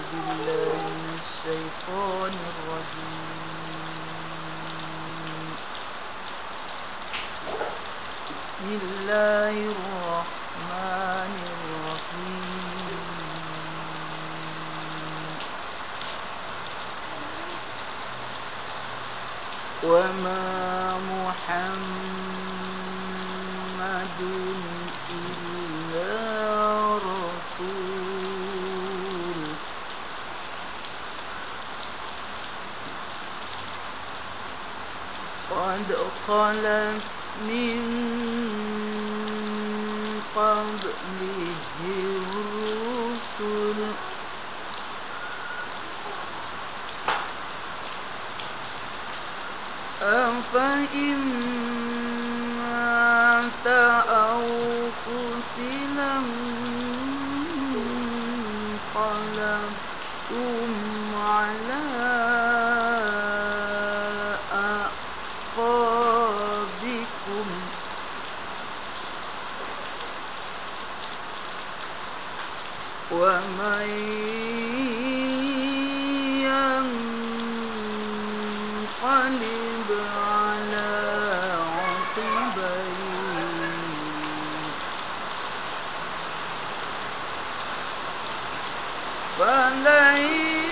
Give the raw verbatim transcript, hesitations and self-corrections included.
بالله من الشيطان الرجيم. بسم الله الرحمن الرحيم. وما محمد إلا رسول قد خلت من قبله الرسل أفإن مات أو قتل انقلبتم على أعقابكم ومن ينقلب على عقبيه فلن